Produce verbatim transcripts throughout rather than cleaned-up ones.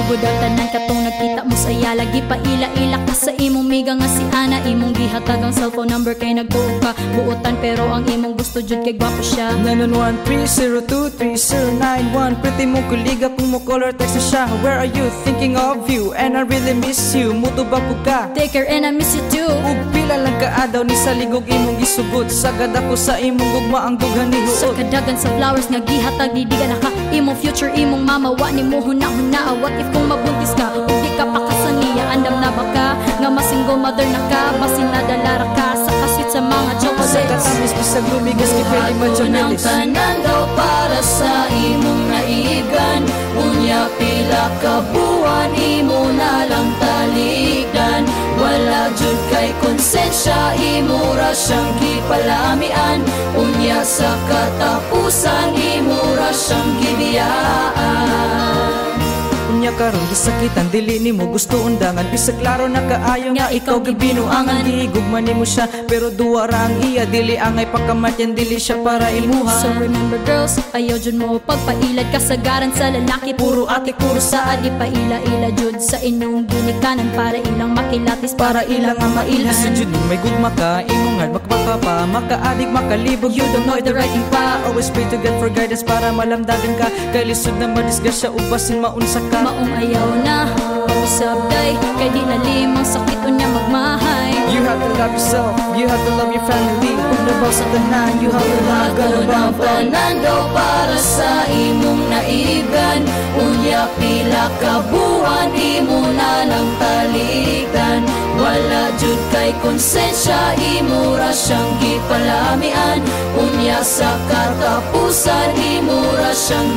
Sugod ang tanan katong nagkita mo saya. Lagi pa ila-ila ka sa imong miga nga si Ana. Imong gihatag ang cellphone number kay nagtuog ka buotan, pero ang imong gusto jud kay gwapo siya. nine one one three zero two three zero nine one. Pretty mo kuliga kung mo color text na siya. Where are you? Thinking of you and I really miss you. Muto ba po ka? Take care and I miss you too. Ug pila lang kaadaw ni sa ligog imong gisugod. Sagad ako sa imong gugma ang dughan ni Sa huot. kadagan sa flowers nga gihatag di diga naka. Imong future imong mama wa ni mo huna-huna. What if kung mabuntis ka ug di ka pa kasaniya? Andam na ba ka nga masingle mother na ka? Basin na dalara ka sa kasweet sa mga Sa chocolates. katamis bisag lumigas kay pwede Buhaton ang madyamelis. tanan daw para sa imong naigan. Unya pila ka buwan imo na lang taligdan. Wala jud kay konsensya, imo ra siyang gipalamian. Unya sa katapusan imo ra siyang gibiyaan. Unya karon gisakitan dili nimo gusto undangan. Bisag klaro na kaayo nga ikaw gibinuangan. Gihigugman nimo siya pero duwa ra ang iya. Dili angay pagkamatyan dili siya para imuha. So remember girls, ayaw jud mo pagpailad kasagaran sa lalaki. Puro ate puro saad, di paila-ila jud sa inyong ginikanan. Para ilang makilatis, para ilang ang mailhan. Sa jud may gugma ka imong hard makapapa pa. Makaadik makalibog you don't know the right thing pa. Always pray to God for guidance para malamdagan ka. Kay lisod na madisgrasya ubasin maunsa ka. Maong ayaw na usabday, kay di na limang sakit unya magmahay. You have to love yourself, you have to love your family. Kung nabaw sa tanan, you have to love Buhaton ang tanan daw para sa imong naigan. Unya pila ka buwan imo na lang taligdan. Wala jud kay konsensya, imo ra siyang gipalamian. Unya sa katapusan imo ra siyang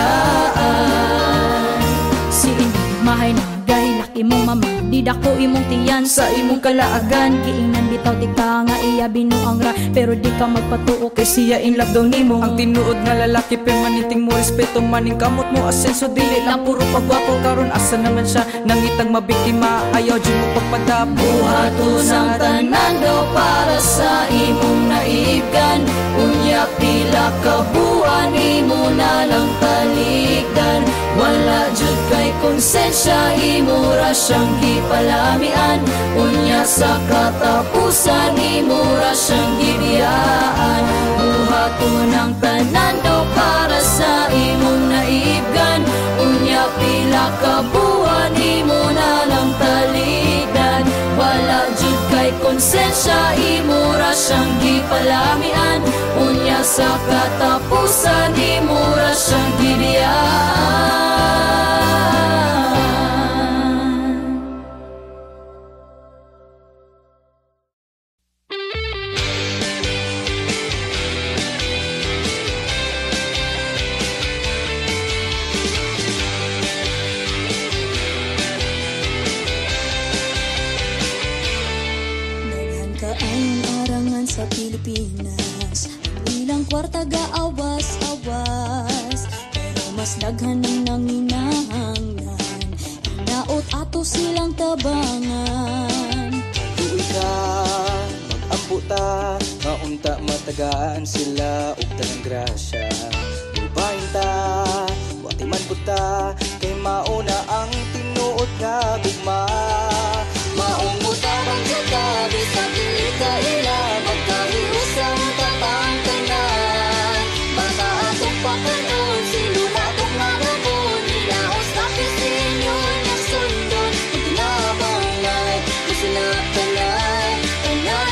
gibiyaan. Si inyong mahay na dahil laki mong mama, di dako imong tiyan sa imong kalaagan. Kiingnan bitaw di ka nga iya binuang ra, pero di ka magpatuo kay siya in love daw nimo. ang tinuod nga lalaki permanenteng mo respeto maning kamot mo asenso dili lang puro pagwapo karon asa naman siya nangitang mabiktima ayaw jud mo pagpadap. Buhaton ang tanan daw para sa imong naigan. Unya pila ka buwan imo na lang taligdan. Wala jud kay konsensya, imo ra siyang gipalamian. Unya sa katapusan imo ra siyang gibiyaan. Buhaton ang tanan daw para sa imong naigan. Unya pila ka buwan imo na lang taligdan. Wala jud kay konsensya, imo ra siyang gipalamian. Unya sa katapusan imo ra siyang gibiyaan. Sa Pilipinas, ang ilang kwarta gaawas-awas, pero mas daghan ang nanginahanglan. Hinaot ato silang tabangan. Tuloy ka, mag-ampo ta, maunta matagaan sila ug tanang grasya. Ubahin ta, wati man puta, kay mauna ang tinuod nga gugma. Maong utawang jata, bisag dili ka ila, magkahiusang tatangkanan. Baka atong pakanon, silula atong magabon, nilaos na pisinyo niyang sundon. Magtinabangay, masinaptanay, tanan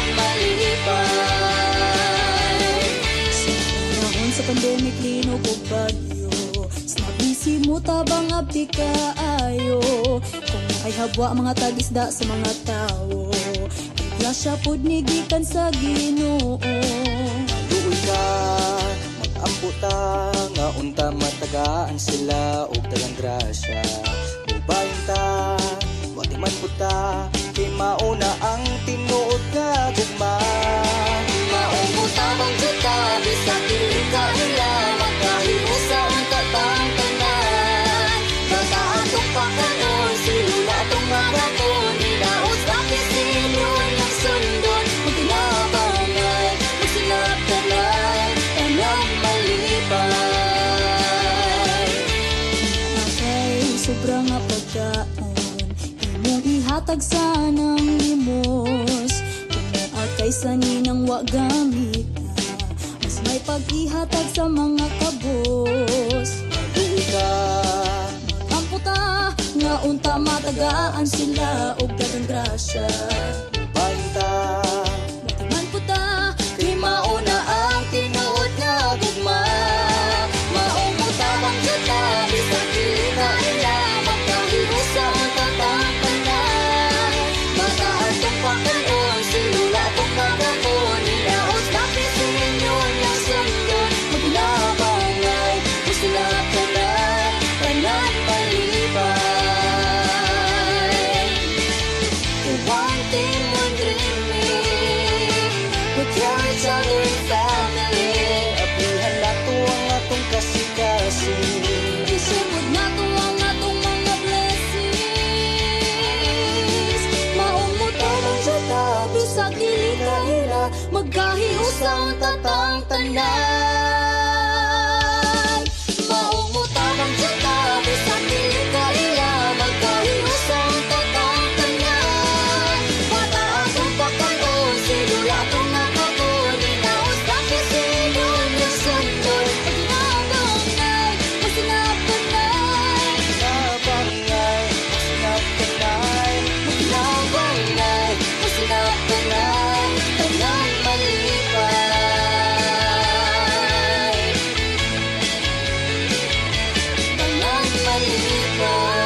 malipay. Sa panahon sa pandemic, linog o bagyo, snabisi mo tabang abdi kaayo. Kung ay habwa mga tagisda sa mga tao, grasya pod ni gikan sa Ginoo. Tuloy ka, mag-ampo ta, nga unta matagaan sila ug tanang grasya. Ubahin ta, wati man puta, kay mauna ang tinuod nga gugma. Maong utabang juta, bisag dili ka ila, magkahiusa ang katangtanan. Basta atong pakanon, silula atong magabon, nilaos na pisinyo niyang sundon. Magtinabangay, magsinaptanay, tanan malipay. Akay sobra nga pagka hatag sanang limos. Kung naakay sa ninang wa gamit na, mas may pag-ihatag sa mga kabos. Maluoy ka, Amputa nga unta matagaan sila og daghang grasya. bahinta, Batiman puta Kay mauna ang tinuod nga gugma. Maong utamang juta, bisag dili na ila makahiusa ang tatamtanan. Mataan tong pagkaon, silula tong pagkaon, inaos na pisinyon ng sundon. Maginabangay, usila tanan, tanan malibay. One thing, one dreaming, with each other and family. apihan nato ang atong kasing-kasing. Isugod na to ang atong mga blessings. Maong mo tamang juta, bisag dili kahila, magkahiusa ang tatang tanan. Maong mo tamang juta, bisag dili kahila, magkahiusa ang tatang tanan. Bata akong pagkaon, silula tong nakakon, inaos na pisinyon ng sundon. Maginabangay, masinapanay, Nabangay, sinaptanay, Maginabangay, masinapanay, tanan malibay. Tanan malibay.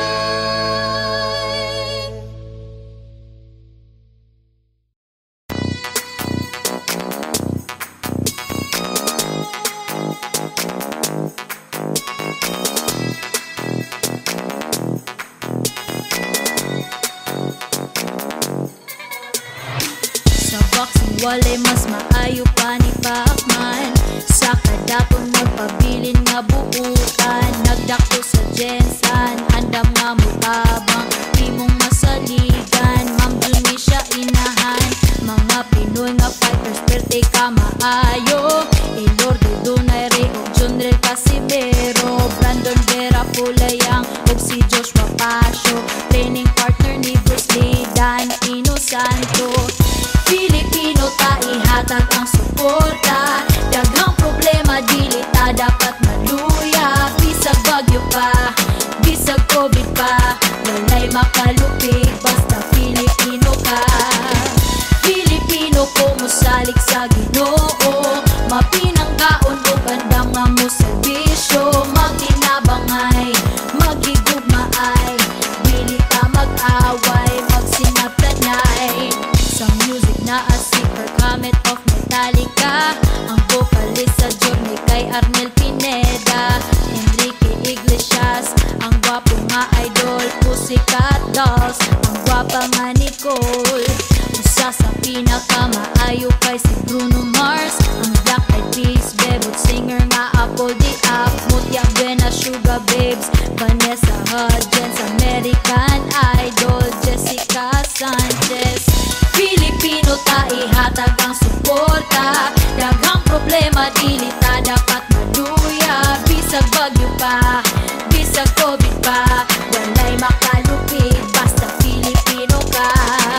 sa boxing walay mas maayo pa ni Pacman. Sa kadakon nagpabilin nga buutan, nagdako sa Jensan, andam nga mutabang, timong masaligan. Ma'am Juni siya inahan, mga Pinoy nga fighters perte ka maayo. Ilordo Dunay Ray og Junrel Casimero, Brandon Vera Pulayang og si Joshua Pasio, training partner ni Bruce Lee, Dan Ino Santo. Pilipino ta ihatag ang suporta, daghang problema dili ta dapat maluya. Bisag bagyo pa, bisag COVID pa, walay makalupig basta Pilipino ka. Pilipino ko musalig sa Ginoo, mapinangkaon ug andam nga mo serbisyo. Magtinabangay, maghigugmaay, dili ta mag-away, magsinaplanay. Sa music na si Comet of Metallica, ang vocalist sa journey kay Arnel Pineda, Enrique Iglesias, ang gwapo nga idol, Pussycat Dolls, ang gwapa nga Nicole. Usa sa pinakamaayo kay si Bruno Mars, ang Black Eyed Peas, bebot singer nga Apple the App, Mutya Buena, Sugar Babes, Vanessa Hudgens, American Idol, Jessica Sanchez. Pilipino ta ihatag ang suporta, daghang problema dili ta dapat maluya. Bisag bagyo pa, bisag COVID pa, walay makalupig basta Pilipino ka.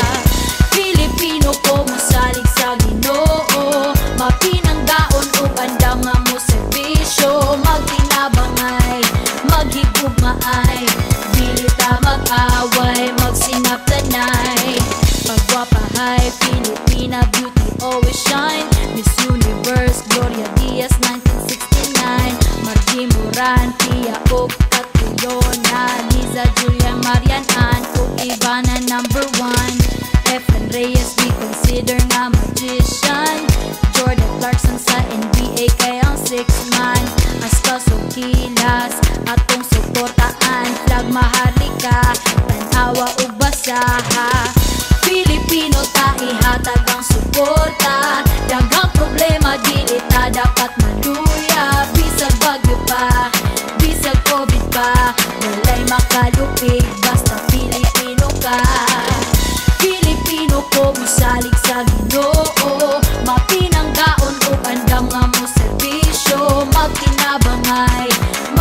Pilipino ko musalig sa Ginoo, mapinanggaon ug andam nga mo serbisyo. Magtinabangay, maghigugmaay, dili ta mag-away, magsinaptanay. Pagwapahay, Filipina beauty always shine. Miss Universe, Gloria Diaz nineteen sixty-nine, Margie Moran, Pia og Catriona, Liza, Julia, Marian Ann ug Ivana number one. Efren Reyes we consider nga magician, Jordan Clarkson sa N B A kay ang six man. Astos og kilas, atong suportaan, flag maharlika, tanawa ug basaha. Pilipino ta ihatag ang suporta, daghang problema dili ta dapat maluya. Bisag bagyo pa, bisag COVID pa, walay makalupig basta Pilipino ka. Pilipino ko musalig sa Ginoo, mapinanggaon ug andam nga mo serbisyo. Magtinabangay,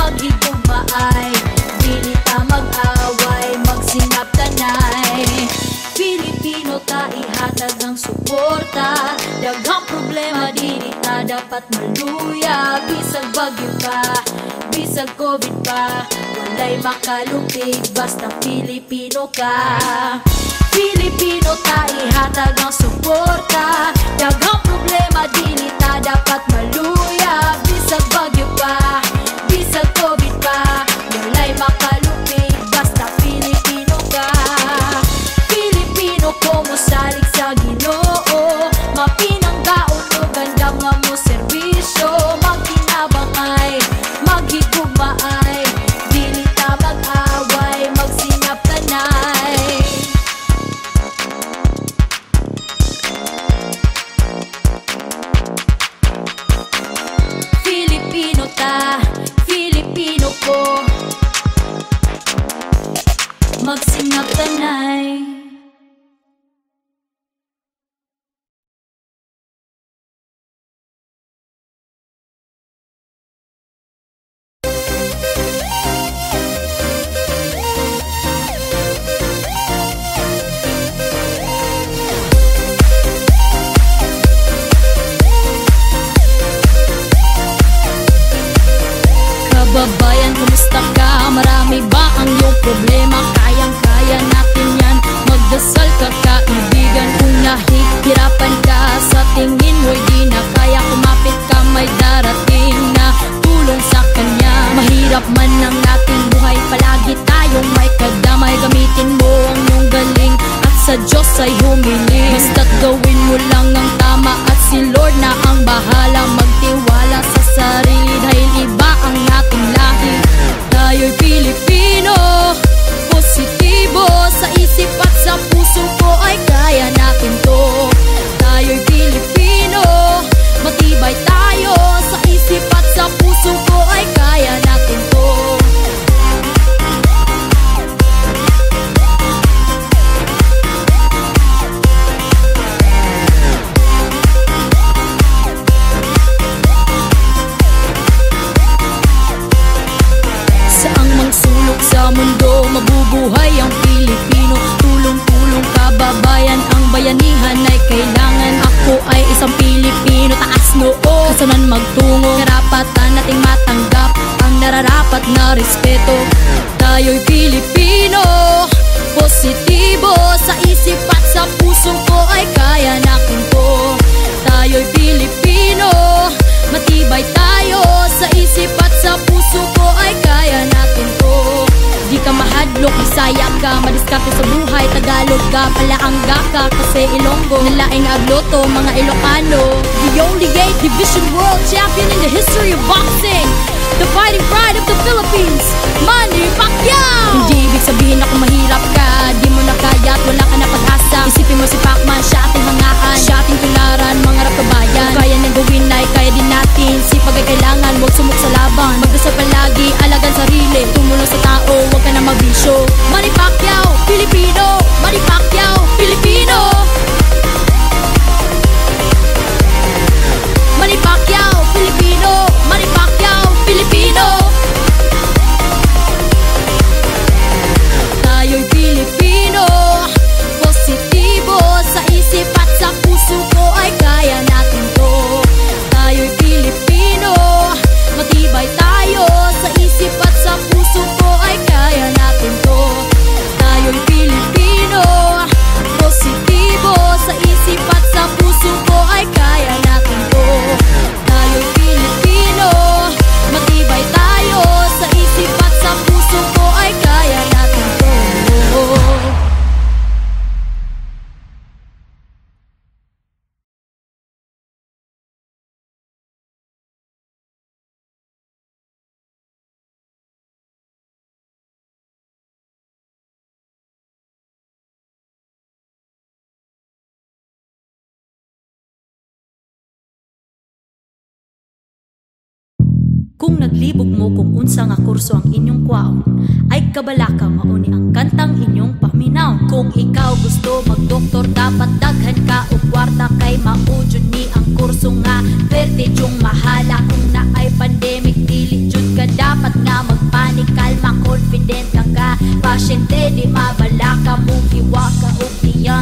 maghigugmaay, dili ta mag-away, magsinaptanay. Pilipino ta ihatag ang suporta. Daghang problema dili ta dapat maluya. Bisag bagyo pa, bisag COVID pa, walay makalupig basta Pilipino ka. Pilipino ta ihatag ang suporta. Daghang problema dili ta dapat maluya. Bisag bagyo pa, bisag COVID pa, walay makalupig basta Pilipino ka. Pilipino ko mo salig sa Ginoo, mapinanggaon o gandam nga mo serbisyo. Magkinabang ay maghigugma ay dili ta mag-away, magsinap tanay. Filipino ta, Filipino ko, magsinap tanay. Kababayan, kumusta ka? Marami ba ang iyong problema? Kayang-kaya natin yan. Magdasal ka, kaibigan. Kung nahihirapan ka sa tingin mo'y di na kaya, kumapit ka, may darating na tulong sa kanya. Mahirap man ang ating buhay, palagi tayong may kadamay. Gamitin mo ang iyong galing at sa Diyos ay humiling. Basta't gawin mo lang ang tama at si Lord na ang bahala. Magtiwala sa sarili dahil iba ang ating lahi. Tayo'y Pilipino, positibo sa isip at sa puso ko ay kaya natin to. Tayo'y Pilipino, matibay tayo sa isip at sa puso ko ay kaya natin to. Saang mang sulok sa mundo, mabubuhay ang Pilipino. Tulong-tulong kababayan, ang bayanihan ay kailangan. Ako ay isang Pilipino, taas noo, kasanan magtungo. Karapatan nating matanggap ang nararapat na respeto. Tayo'y Pilipino, positibo sa isip at sa puso ko ay kaya natin to. Tayo'y Pilipino, matibay tayo sa isip at sa puso ko ay kaya natin to. Di ka mahadlok, Bisaya ka, madiskarte sa buhay, Tagalog ka, Palaangga ka, kasi Ilonggo, nalaing agloto, mga Ilocano. The only eight division world champion in the history of boxing, the fighting pride of the Philippines, Manny Pacquiao. Hindi ibig sabihin ako mahirap ka, di mo na kaya at wala ka na pag-asa. Isipin mo si Pacman, siya ating hangaan, siya ating tularan, mga kabayan. Kaya nang gawin ay kaya din natin, sipag ay kailangan, huwag sumuk sa laban. Magdasal palagi, alagan sarili, tumulong sa tao, huwag ka na magbisyo. Manny Pacquiao, Pilipino, Manny Pacquiao, Pilipino. Manny Pacquiao, Pilipino, Manny Pacquiao, Pilipino. Tayo'y Pilipino, positibo sa isip at sa puso ko ay kaya natin to. Tayo'y Pilipino, matibay tayo sa isip at sa puso ko ay kaya natin to. Tayo'y Pilipino, positibo sa isip at sa puso ko ay kaya natin to. Tayo'y Pilipino, matibay tayo sa isip at sa puso ko ay kaya natin to. Kung naglibog mo kung unsa nga kurso ang inyong kwaon, ay kabalaka mauni ang kantang inyong paminaw. Kung ikaw gusto magdoktor, dapat daghan ka o kwarta, kay maudyon ni ang kurso nga verde yung mahala. Kung na ay pandemic, dili jud ka dapat nga magpanik, kalma, confident ka ka. Pasyente di mabalaka, muhiwa ka o tiyan.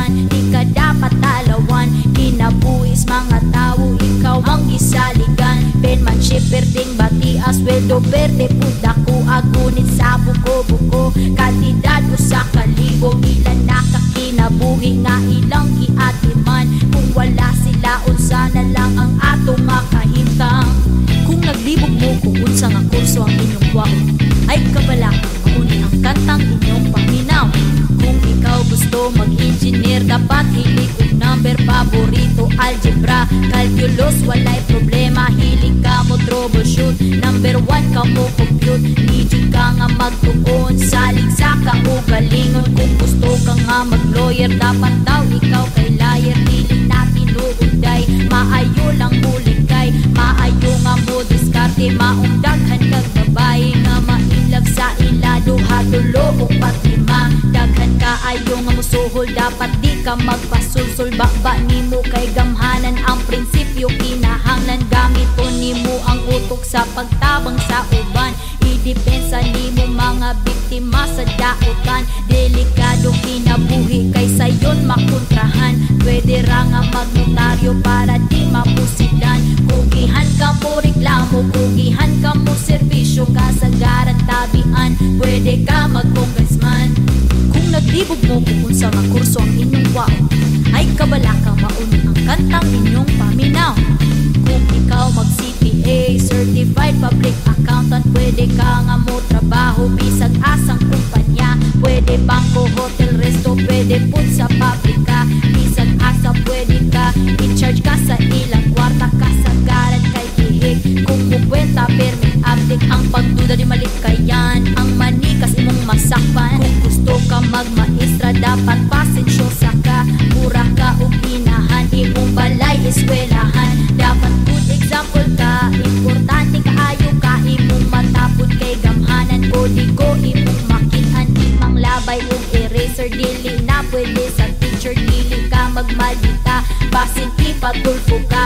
Berde berdeng bati asweldo berde puda ko agunit sa buko-buko Kantidad mo sa kalibong ilan nakakinabuhi nga ilang giatiman Kung wala sila unsa na lang ang atong makahintang Kung naglibog mo kung unsa nga kurso ang inyong kwaon ay kabala mauni ang kantang inyong paminaw Kung ikaw gusto mag-engineer dapat hilig og number paborito algebra calculus walay problema hilig ka mo troubleshoot number one ka mo compute need ka nga magtuon salig sa kaugalingon kung gusto ka nga mag-lawyer dapat daw ikaw kay liar dili natin uunday maayo lang mulikay maayo nga mo diskarte maong daghan kag babae nga mailag sa ila duha tulo ug patlima daghan ka ayo nga musuhol dapat di ka magpasulsul baba nimo kay gamhanan ang prinsipyo kinahanglan gamiton nimo ang utok sa pagtabang sa uban idepensa nimo mga biktima sa daotan delikado kinabuhi kay sayon makontrahan pwede ra nga magnotaryo para di mapusilan kugihan ka mo reklamo kugihan ka mo serbisyo kasagaran tabian pwede ka mag-congressman kung naglibog mo kung unsa nga kurso ang inyong kwaon ay kabala ka mauni ang kantang inyong paminaw kung ikaw mag C P A certified public accountant pwede ka nga mo trabaho bisag asang kumpanya pwede bangko hotel resto pwede pud sa pabrika bisag asa pwede ka i-charge ka sa ilang kwarta kasagaran kay gihig kung mukwenta permit update ang pagduda di malikayan ang manikas imong masakpan kung gusto ka magmaestra dapat pasensyosa ka mura ka og inahan imong balay eskwelahan dapat good example ka importante kaayo ka imong matapod kay gamhanan kodigo imong makitaan imang labay og eraser dili na pwede sa teacher dili ka magmaldita basin ipatulfo ka